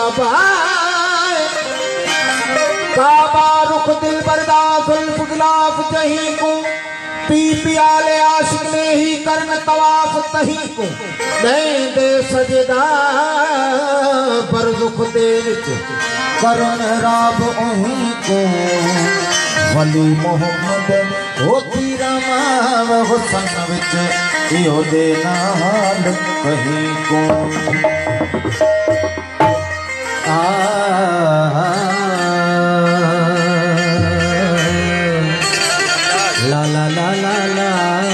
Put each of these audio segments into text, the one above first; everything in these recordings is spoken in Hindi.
काबा रुख दिल बरदाफुल फुगलाफ जहीं को पी पियाले आशिक ने ही करन तवाफ तहीं को दे दे सजदा पर दुख दे विच करन राब उहीं को वली मोहम्मद होती रमाव हुसन विच इहो दे नाल कहीं को ला ला ला ला ला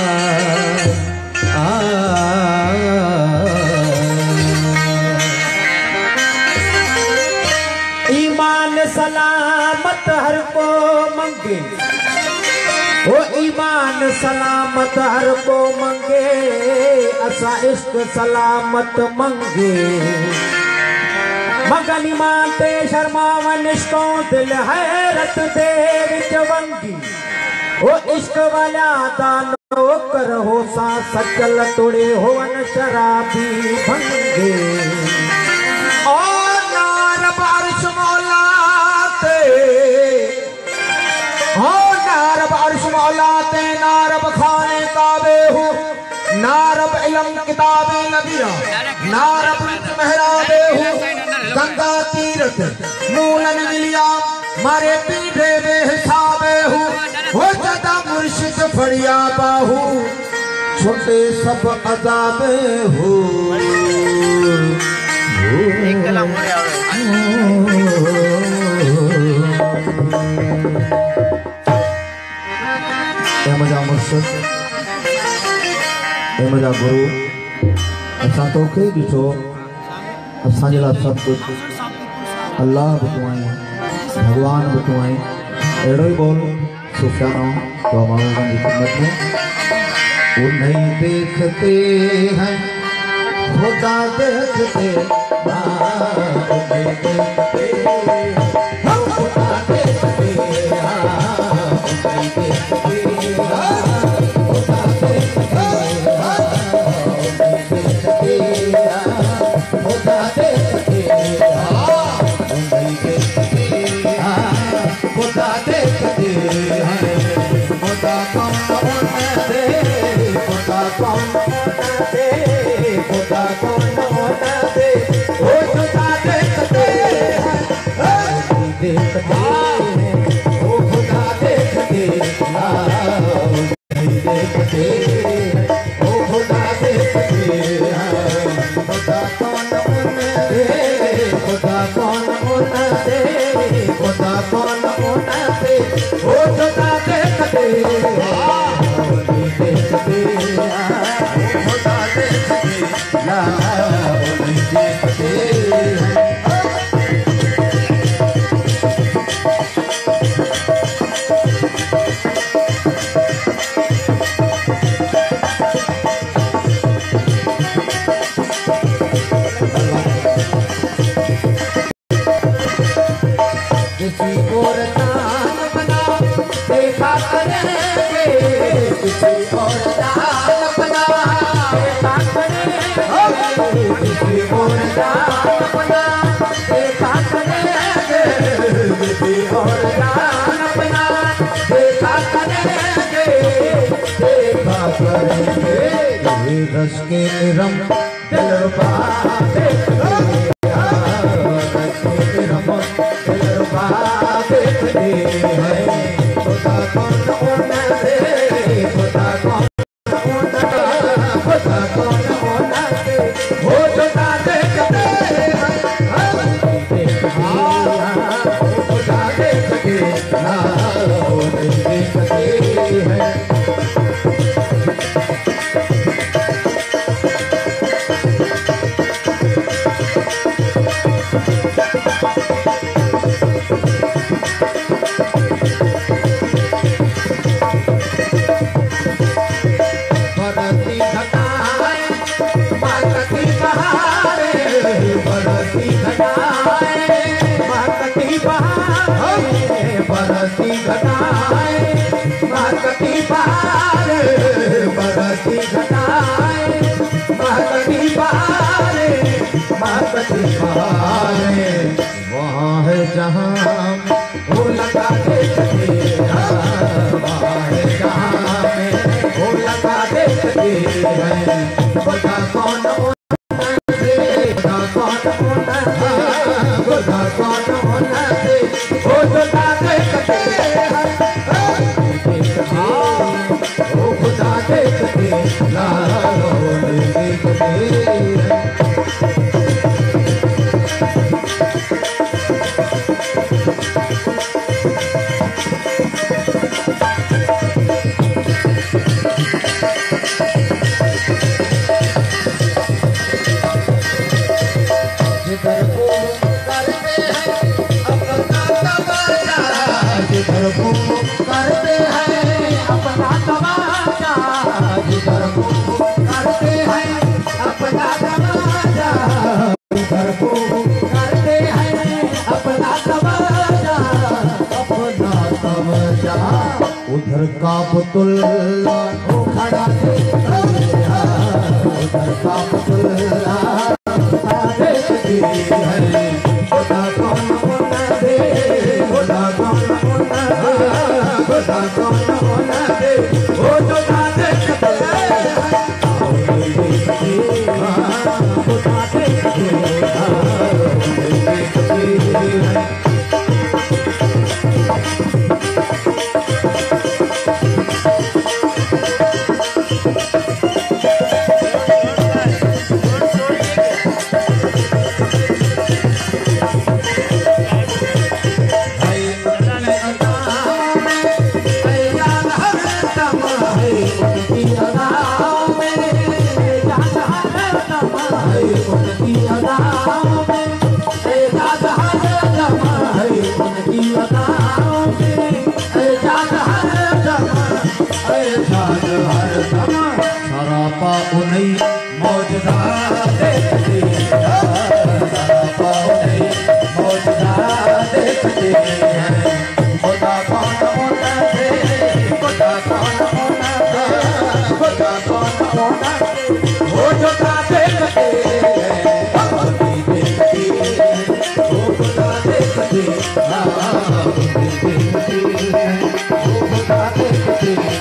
ईमान सलामत हर को मंगे ओ ईमान सलामत हर को मंगे असा इश्क सलामत मंगे मगन ईमान ते शर्मावन इश्कों दिल हैरत दे विच वंगी ओ इश्क वाला दानो कर हो सा सचल तुड़े होवन शराबी भंगे ओ नार बारिश मौला ते हो नार बारिश मौला ते नारब खाने काबे हो नारब इलम किताबे नबिया नारब महराबे हो गंगा तीरथ मूलन मिलिया मारे पीढ़े में हिसाबे हो जदा मुर्शिद फड़िया बाहू छोटे सब अजाबे हो मजा मुर्शिद मजा गुरु असा तो के ॾिठो असांजे लाइ सब कुछ अल्लाह भी तू आई भगवान भी तू आई अड़ो ही बोल सुफियानो तो हमारे की खिदमत में उन्हें देखते हैं खुदा देखते उन्हें देखते हम खुदा देखते उन्हें देखते खुदा देखते खुदा देखते उन्हें देखते खुदा देखते खुदा कौन होना दे खुदा कौन होना दे खुदा कौन होना दे वो खुदा देखते देखते वो खुदा देखते देखते वो खुदा देखते खुदा कौन होना दे खुदा कौन होना दे खुदा कौन होना दे वो खुदा देखते देखते खुदा देखते ला देखते किसी और दान बना देखा करेंगे किसी और दान बना देखा करेंगे किसी और दान बना देखा करेंगे किसी और दान बना देखा करेंगे देखा करेंगे रस के रम दिलरुबा देखते हैं खुदा कौन होना दे खुदा कौन होना दे वो खुदा देखते हैं खुदा देखते हैं बरसी घटाए महकती बहार बरसी घटाए महकती बहार महकती बहार खुदा कौन होना दे, खुदा कौन होना दे, खुदा कौन होना दे, वो जो ना देखते हैं, वो खुदा देखते लालो देखते हैं। जिधर को करते हैं अपना तमाशा, जिधर को करते हैं अपना तमाशा, जिधर को करते हैं अपना तमाशा, जिधर को करते हैं अपना तमाशा, अपना तमाशा, उधर काबतुल्ला खड़ा है, उधर काबतुल्ला देखती है, खुदा कौन होना दे, खुदा कौन होना दे, खुदा कौन होना दे, वो जो ना देखते हैं, खुदा देखते हैं। सरापा उन्हीं मौजदा देखते, सरापा उन्हीं मौजदा देखते हैं, खुदा कौन होना दे, खुदा कौन होना दे, खुदा कौन होना दे, वो जो ना देखते हैं, देखती है, वो खुदा देखते हैं, वो खुदा देखते हैं।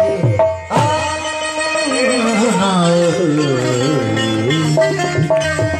Oh